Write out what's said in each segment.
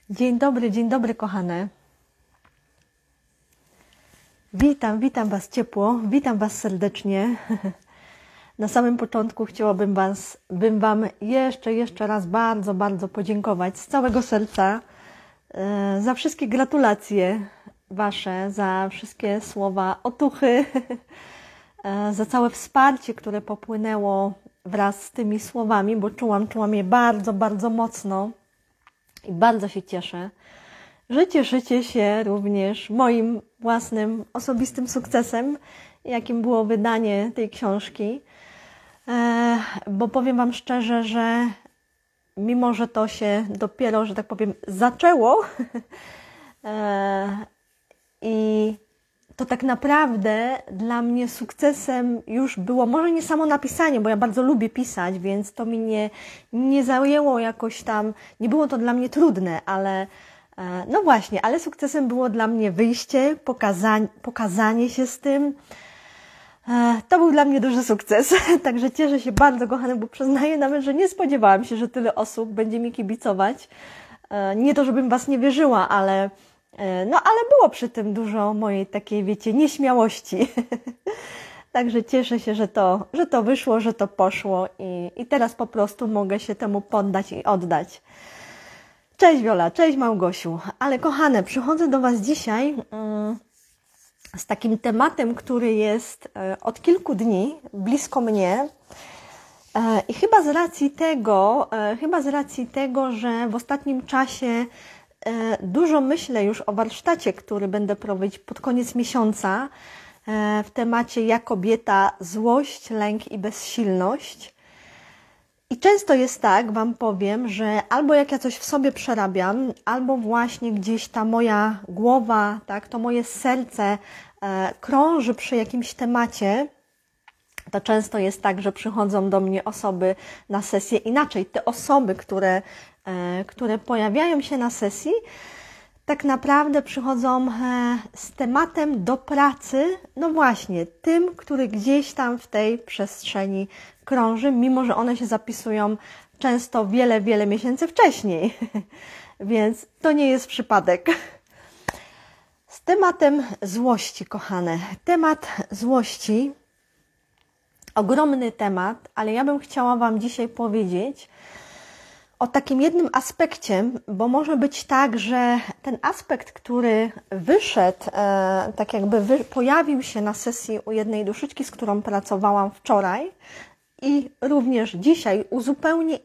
Dzień dobry kochane. Witam Was ciepło, witam Was serdecznie. Na samym początku chciałabym Wam jeszcze raz bardzo podziękować z całego serca za wszystkie gratulacje Wasze, za wszystkie słowa otuchy, za całe wsparcie, które popłynęło wraz z tymi słowami, bo czułam je bardzo mocno i bardzo się cieszę, że cieszycie się również moim własnym osobistym sukcesem, jakim było wydanie tej książki, bo powiem Wam szczerze, że mimo, że to się dopiero, że tak powiem, zaczęło i to tak naprawdę dla mnie sukcesem już było, może nie samo napisanie, bo ja bardzo lubię pisać, więc to mi nie zajęło jakoś tam, nie było to dla mnie trudne, ale no właśnie, ale sukcesem było dla mnie wyjście, pokazanie się z tym. To był dla mnie duży sukces, także cieszę się bardzo, kochane, bo przyznaję nawet, że nie spodziewałam się, że tyle osób będzie mi kibicować. Nie to, żebym Was nie wierzyła, ale było przy tym dużo mojej takiej, wiecie, nieśmiałości. Także cieszę się, że to wyszło, że to poszło i teraz po prostu mogę się temu poddać i oddać. Cześć Wiola, cześć Małgosiu. Ale kochane, przychodzę do Was dzisiaj z takim tematem, który jest od kilku dni blisko mnie i chyba z racji tego, że w ostatnim czasie dużo myślę już o warsztacie, który będę prowadzić pod koniec miesiąca w temacie Ja kobieta, złość, lęk i bezsilność. I często jest tak, Wam powiem, że albo jak ja coś w sobie przerabiam, albo właśnie gdzieś ta moja głowa, tak, to moje serce krąży przy jakimś temacie, to często jest tak, że przychodzą do mnie osoby na sesję inaczej. Te osoby, które pojawiają się na sesji, tak naprawdę przychodzą z tematem do pracy, no właśnie, tym, który gdzieś tam w tej przestrzeni krąży, mimo że one się zapisują często wiele miesięcy wcześniej. Więc to nie jest przypadek. Z tematem złości, kochane. Temat złości, ogromny temat, ale ja bym chciała Wam dzisiaj powiedzieć o takim jednym aspekcie, bo może być tak, że ten aspekt, który wyszedł, tak jakby pojawił się na sesji u jednej duszyczki, z którą pracowałam wczoraj i również dzisiaj u zupełnie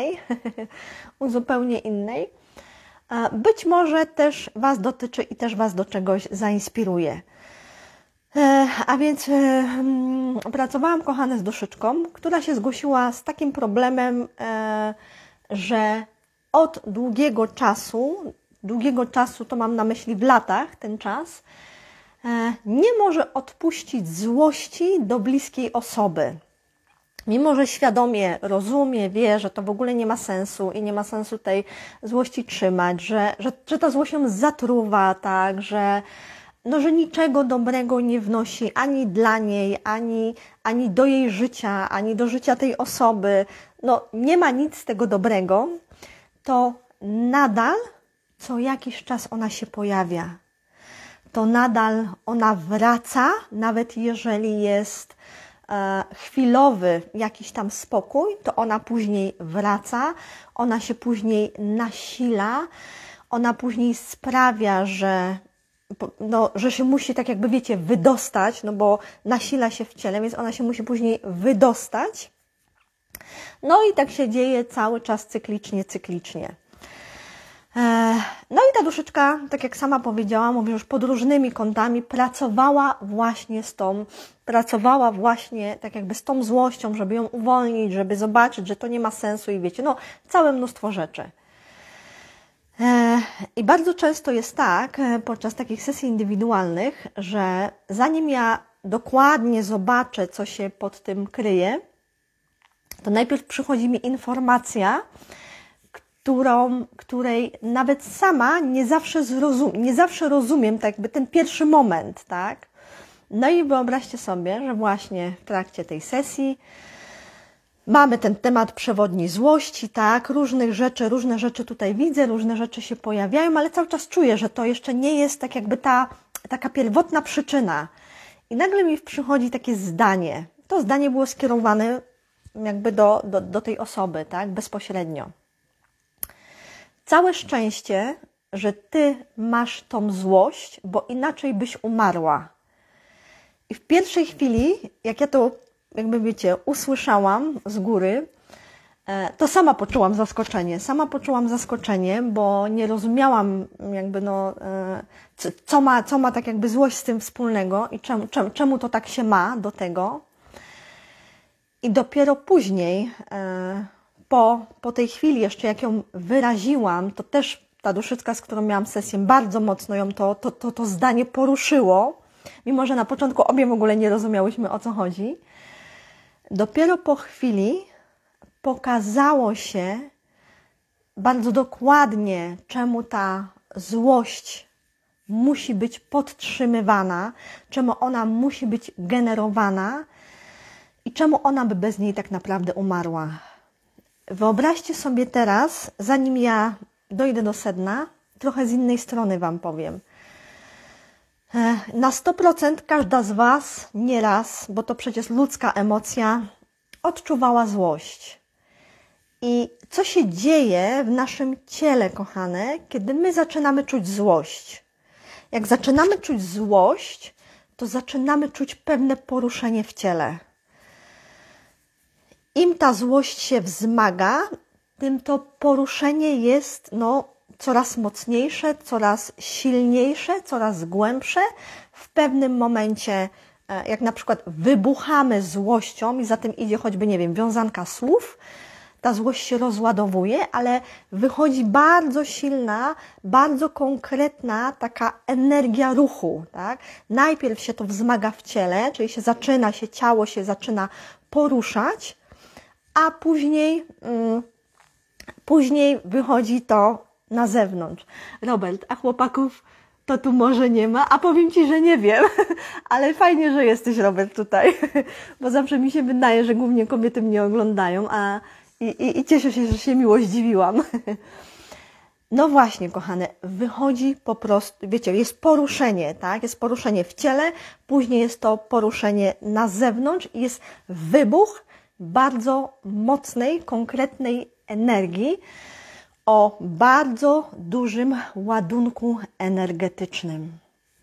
innej, być może też Was dotyczy i też Was do czegoś zainspiruje. A więc pracowałam, kochane, z duszyczką, która się zgłosiła z takim problemem, że od długiego czasu, to mam na myśli w latach ten czas, nie może odpuścić złości do bliskiej osoby. Mimo że świadomie rozumie, wie, że to w ogóle nie ma sensu i nie ma sensu tej złości trzymać, że ta złość ją zatruwa, tak, że niczego dobrego nie wnosi ani dla niej, ani do jej życia, ani do życia tej osoby, nie ma nic z tego dobrego, to nadal co jakiś czas ona się pojawia. To nadal ona wraca, nawet jeżeli jest chwilowy jakiś tam spokój, to ona później wraca, ona się później nasila, ona później sprawia, że się musi, tak jakby wiecie, wydostać, bo nasila się w ciele, więc ona się musi później wydostać. I tak się dzieje cały czas cyklicznie. I ta duszyczka, tak jak sama powiedziała, mówię, już pod różnymi kątami pracowała właśnie tak jakby z tą złością, żeby ją uwolnić, żeby zobaczyć, że to nie ma sensu i wiecie, całe mnóstwo rzeczy. I bardzo często jest tak, podczas takich sesji indywidualnych, że zanim ja dokładnie zobaczę, co się pod tym kryje, to najpierw przychodzi mi informacja, której nawet sama nie zawsze rozumiem, tak jakby ten pierwszy moment, tak? I wyobraźcie sobie, że właśnie w trakcie tej sesji Mamy ten temat przewodni złości, tak, różne rzeczy tutaj widzę, różne rzeczy się pojawiają, ale cały czas czuję, że to jeszcze nie jest tak jakby taka pierwotna przyczyna. I nagle mi przychodzi takie zdanie. To zdanie było skierowane jakby do tej osoby, tak, bezpośrednio. Całe szczęście, że Ty masz tą złość, bo inaczej byś umarła. I w pierwszej chwili, jak ja to, jakby wiecie, usłyszałam z góry, to sama poczułam zaskoczenie. Sama poczułam zaskoczenie, bo nie rozumiałam jakby co ma tak jakby złość z tym wspólnego i czemu to tak się ma do tego. I dopiero później, po tej chwili jeszcze jak ją wyraziłam, to też ta duszyczka, z którą miałam sesję, bardzo mocno ją to zdanie poruszyło, mimo że na początku obie w ogóle nie rozumiałyśmy, o co chodzi. Dopiero po chwili pokazało się bardzo dokładnie, czemu ta złość musi być podtrzymywana, czemu ona musi być generowana i czemu ona by bez niej tak naprawdę umarła. Wyobraźcie sobie teraz, zanim ja dojdę do sedna, trochę z innej strony Wam powiem. Na 100% każda z Was nieraz, bo to przecież ludzka emocja, odczuwała złość. I co się dzieje w naszym ciele, kochane, kiedy my zaczynamy czuć złość? Jak zaczynamy czuć złość, to zaczynamy czuć pewne poruszenie w ciele. Im ta złość się wzmaga, tym to poruszenie jest coraz mocniejsze, coraz silniejsze, coraz głębsze. W pewnym momencie, jak na przykład wybuchamy złością i za tym idzie choćby, nie wiem, wiązanka słów, ta złość się rozładowuje, ale wychodzi bardzo silna, bardzo konkretna taka energia ruchu, tak? Najpierw się to wzmaga w ciele, czyli ciało się zaczyna poruszać, a później wychodzi to na zewnątrz. Robert, a chłopaków to tu może nie ma? A powiem Ci, że nie wiem, ale fajnie, że jesteś, Robert, tutaj, bo zawsze mi się wydaje, że głównie kobiety mnie oglądają, i cieszę się, że się miło zdziwiłam. No właśnie, kochane, wychodzi po prostu, wiecie, jest poruszenie, tak? Jest poruszenie w ciele, później jest to poruszenie na zewnątrz i jest wybuch bardzo mocnej, konkretnej energii o bardzo dużym ładunku energetycznym.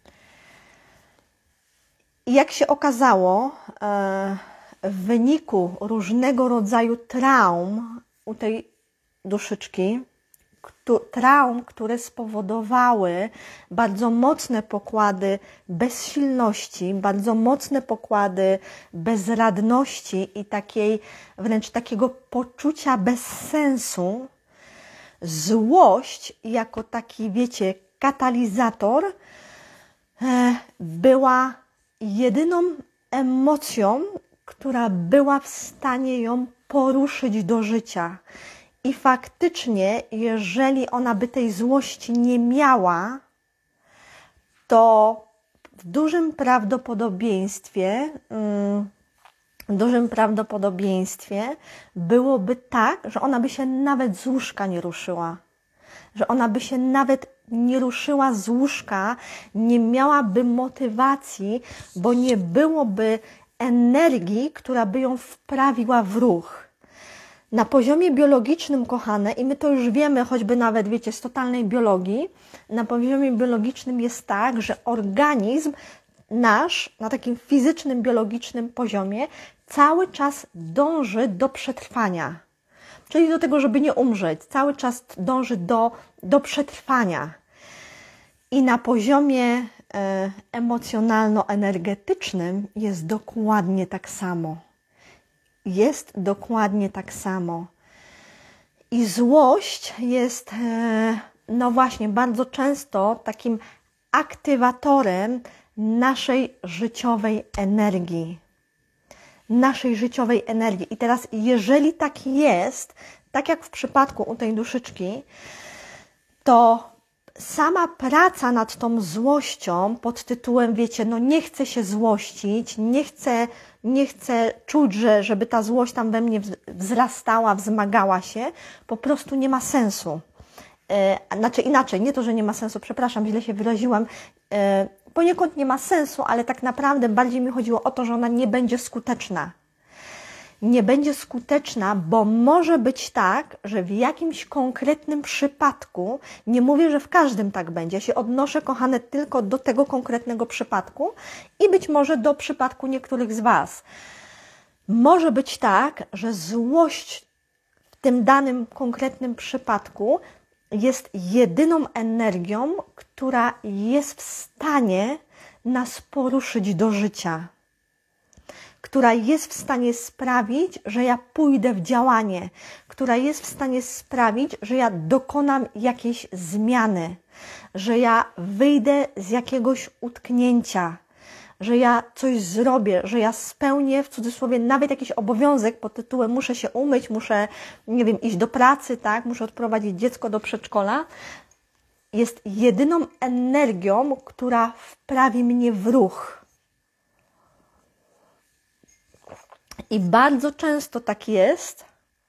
I jak się okazało, w wyniku różnego rodzaju traum u tej duszyczki, traum, które spowodowały bardzo mocne pokłady bezsilności, bardzo mocne pokłady bezradności i wręcz takiego poczucia bezsensu, złość jako taki, wiecie, katalizator była jedyną emocją, która była w stanie ją poruszyć do życia. I faktycznie, jeżeli ona by tej złości nie miała, to w dużym prawdopodobieństwie byłoby tak, że ona by się nawet z łóżka nie ruszyła. Że ona by się nawet nie ruszyła z łóżka, nie miałaby motywacji, bo nie byłoby energii, która by ją wprawiła w ruch. Na poziomie biologicznym, kochane, i my to już wiemy, choćby nawet, wiecie, z totalnej biologii, na poziomie biologicznym jest tak, że organizm nasz, na takim fizycznym, biologicznym poziomie, cały czas dąży do przetrwania. Czyli do tego, żeby nie umrzeć. Cały czas dąży do przetrwania. I na poziomie emocjonalno-energetycznym jest dokładnie tak samo. Jest dokładnie tak samo. I złość jest, no właśnie, bardzo często takim aktywatorem naszej życiowej energii. Naszej życiowej energii. I teraz, jeżeli tak jest, tak jak w przypadku u tej duszyczki, to sama praca nad tą złością pod tytułem, wiecie, no nie chcę się złościć, nie chcę czuć, żeby ta złość tam we mnie wzrastała, wzmagała się, po prostu nie ma sensu. Znaczy inaczej, nie to, że nie ma sensu, przepraszam, źle się wyraziłam, poniekąd nie ma sensu, ale tak naprawdę bardziej mi chodziło o to, że ona nie będzie skuteczna. Nie będzie skuteczna, bo może być tak, że w jakimś konkretnym przypadku, nie mówię, że w każdym tak będzie, ja się odnoszę, kochane, tylko do tego konkretnego przypadku i być może do przypadku niektórych z Was. Może być tak, że złość w tym danym konkretnym przypadku jest jedyną energią, która jest w stanie nas poruszyć do życia, która jest w stanie sprawić, że ja pójdę w działanie, która jest w stanie sprawić, że ja dokonam jakiejś zmiany, że ja wyjdę z jakiegoś utknięcia, że ja coś zrobię, że ja spełnię, w cudzysłowie, nawet jakiś obowiązek pod tytułem muszę się umyć, muszę, nie wiem, iść do pracy, tak, muszę odprowadzić dziecko do przedszkola, jest jedyną energią, która wprawi mnie w ruch. I bardzo często tak jest,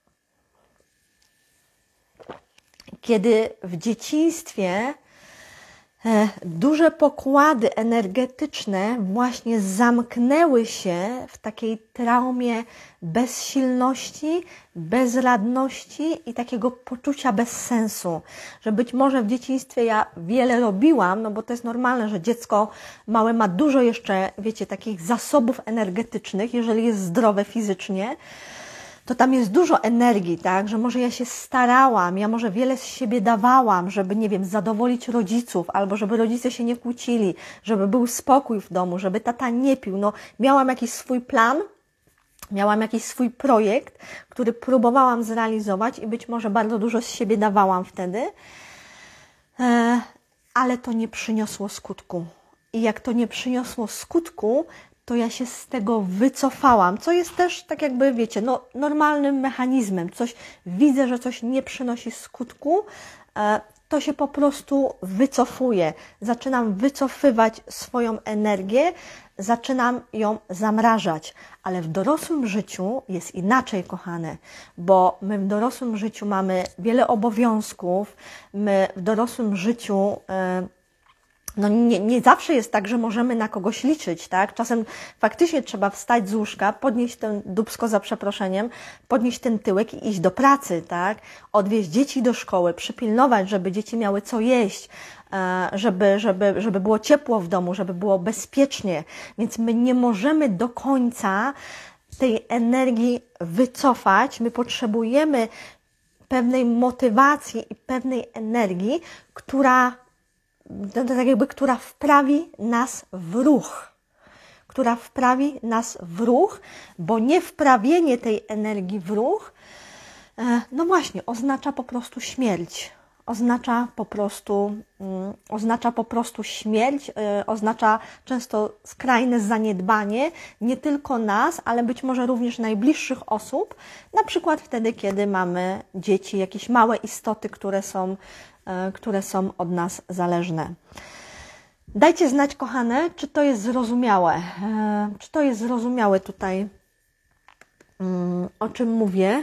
kiedy w dzieciństwie duże pokłady energetyczne właśnie zamknęły się w takiej traumie bezsilności, bezradności i takiego poczucia bezsensu, że być może w dzieciństwie ja wiele robiłam, no bo to jest normalne, że dziecko małe ma dużo jeszcze, wiecie, takich zasobów energetycznych, jeżeli jest zdrowe fizycznie, to tam jest dużo energii, tak, że może ja się starałam, ja może wiele z siebie dawałam, żeby, nie wiem, zadowolić rodziców, albo żeby rodzice się nie kłócili, żeby był spokój w domu, żeby tata nie pił. No, miałam jakiś swój plan, miałam jakiś swój projekt, który próbowałam zrealizować i być może bardzo dużo z siebie dawałam wtedy, ale to nie przyniosło skutku. I jak to nie przyniosło skutku, to ja się z tego wycofałam, co jest też, tak jakby, wiecie, no, normalnym mechanizmem. Coś, widzę, że coś nie przynosi skutku, to się po prostu wycofuję. Zaczynam wycofywać swoją energię, zaczynam ją zamrażać. Ale w dorosłym życiu jest inaczej, kochane, bo my w dorosłym życiu mamy wiele obowiązków, my w dorosłym życiu no nie zawsze jest tak, że możemy na kogoś liczyć, tak? Czasem faktycznie trzeba wstać z łóżka, podnieść ten dupsko za przeproszeniem, podnieść ten tyłek i iść do pracy, tak? Odwieźć dzieci do szkoły, przypilnować, żeby dzieci miały co jeść, żeby było ciepło w domu, żeby było bezpiecznie. Więc my nie możemy do końca tej energii wycofać. My potrzebujemy pewnej motywacji i pewnej energii, która wprawi nas w ruch. Która wprawi nas w ruch, bo niewprawienie tej energii w ruch, no właśnie, oznacza po prostu śmierć. Oznacza po prostu śmierć, oznacza często skrajne zaniedbanie nie tylko nas, ale być może również najbliższych osób, na przykład wtedy, kiedy mamy dzieci, jakieś małe istoty, które są od nas zależne. Dajcie znać, kochane, czy to jest zrozumiałe. Czy to jest zrozumiałe tutaj, o czym mówię.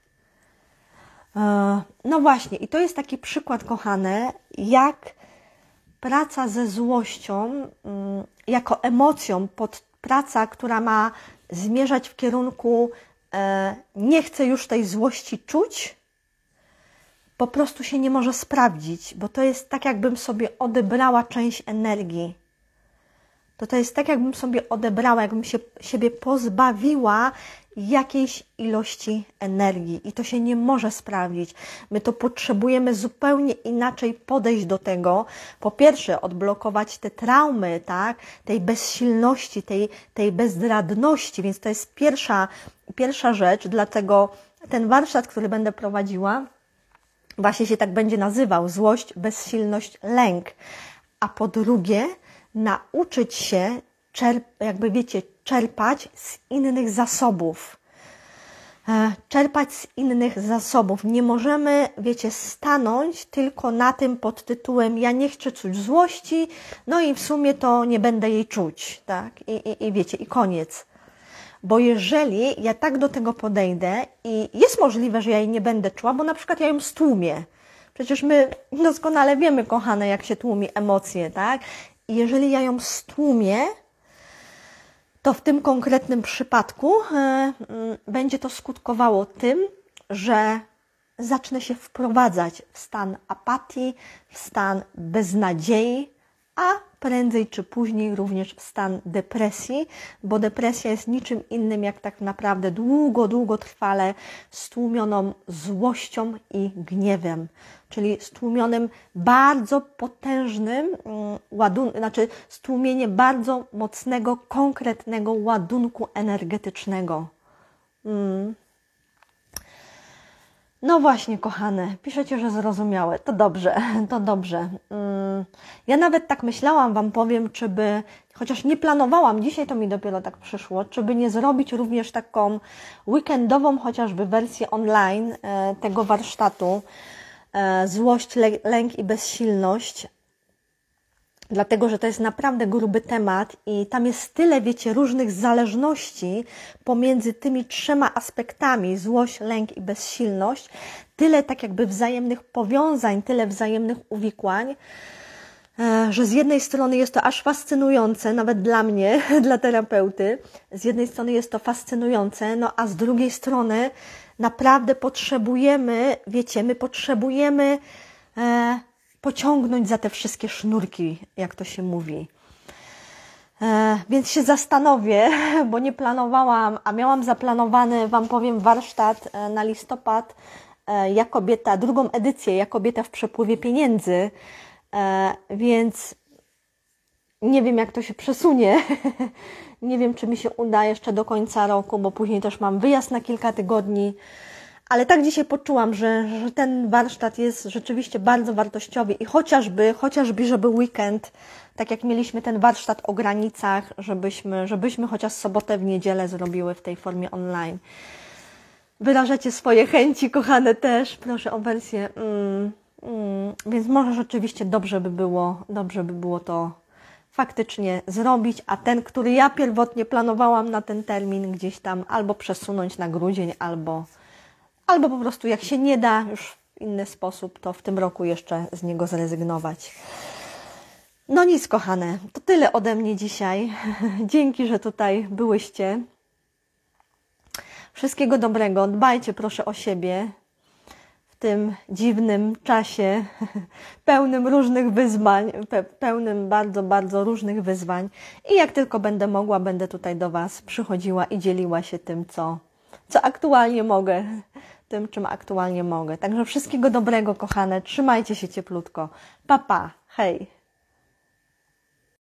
No właśnie, i to jest taki przykład, kochane, jak praca ze złością, jako emocją, praca, która ma zmierzać w kierunku nie chcę już tej złości czuć, po prostu się nie może sprawdzić, bo to jest tak, jakbym sobie odebrała część energii. To jest tak, jakbym sobie odebrała, jakbym siebie pozbawiła jakiejś ilości energii i to się nie może sprawdzić. My to potrzebujemy zupełnie inaczej podejść do tego. Po pierwsze, odblokować te traumy, tak? Tej bezsilności, tej bezradności, więc to jest pierwsza rzecz, dlatego ten warsztat, który będę prowadziła, właśnie się tak będzie nazywał: złość, bezsilność, lęk. A po drugie, nauczyć się, jakby wiecie, czerpać z innych zasobów. czerpać z innych zasobów. Nie możemy, wiecie, stanąć tylko na tym pod tytułem ja nie chcę czuć złości, no i w sumie to nie będę jej czuć, tak? I wiecie, i koniec. Bo jeżeli ja tak do tego podejdę i jest możliwe, że ja jej nie będę czuła, bo na przykład ja ją stłumię. Przecież my doskonale wiemy, kochane, jak się tłumi emocje, tak? I jeżeli ja ją stłumię, to w tym konkretnym przypadku będzie to skutkowało tym, że zacznę się wprowadzać w stan apatii, w stan beznadziei, a prędzej czy później również w stan depresji, bo depresja jest niczym innym jak tak naprawdę długotrwale stłumioną złością i gniewem, czyli stłumionym bardzo potężnym ładunkiem, znaczy stłumienie bardzo mocnego, konkretnego ładunku energetycznego. No właśnie, kochane, piszecie, że zrozumiałe. To dobrze, to dobrze. Ja nawet tak myślałam, Wam powiem, czy by, chociaż nie planowałam, dzisiaj to mi dopiero tak przyszło, czy by nie zrobić również taką weekendową chociażby wersję online tego warsztatu Złość, lęk i bezsilność. Dlatego, że to jest naprawdę gruby temat i tam jest tyle, wiecie, różnych zależności pomiędzy tymi trzema aspektami, złość, lęk i bezsilność, tyle tak jakby wzajemnych powiązań, tyle wzajemnych uwikłań, że z jednej strony jest to aż fascynujące, nawet dla mnie, dla terapeuty, z jednej strony jest to fascynujące, no a z drugiej strony naprawdę potrzebujemy, wiecie, my potrzebujemy pociągnąć za te wszystkie sznurki, jak to się mówi. Więc się zastanowię, bo nie planowałam, a miałam zaplanowany, Wam powiem, warsztat na listopad, Ja kobieta, drugą edycję, Ja kobieta w przepływie pieniędzy, więc nie wiem, jak to się przesunie. Nie wiem, czy mi się uda jeszcze do końca roku, bo później też mam wyjazd na kilka tygodni. Ale tak dzisiaj poczułam, że ten warsztat jest rzeczywiście bardzo wartościowy i chociażby, żeby weekend, tak jak mieliśmy ten warsztat o granicach, żebyśmy chociaż sobotę w niedzielę zrobiły w tej formie online. Wyrażacie swoje chęci, kochane, też. Proszę o wersję. Więc może rzeczywiście dobrze by było to faktycznie zrobić, a ten, który ja pierwotnie planowałam na ten termin gdzieś tam albo przesunąć na grudzień, albo po prostu jak się nie da już w inny sposób, to w tym roku jeszcze z niego zrezygnować. No nic, kochane, to tyle ode mnie dzisiaj. Dzięki, że tutaj byłyście. Wszystkiego dobrego. Dbajcie proszę o siebie w tym dziwnym czasie, pełnym różnych wyzwań, pełnym bardzo, bardzo różnych wyzwań. I jak tylko będę mogła, będę tutaj do Was przychodziła i dzieliła się tym, co aktualnie mogę. Tym, czym aktualnie mogę. Także wszystkiego dobrego, kochane. Trzymajcie się cieplutko. Pa, pa. Hej.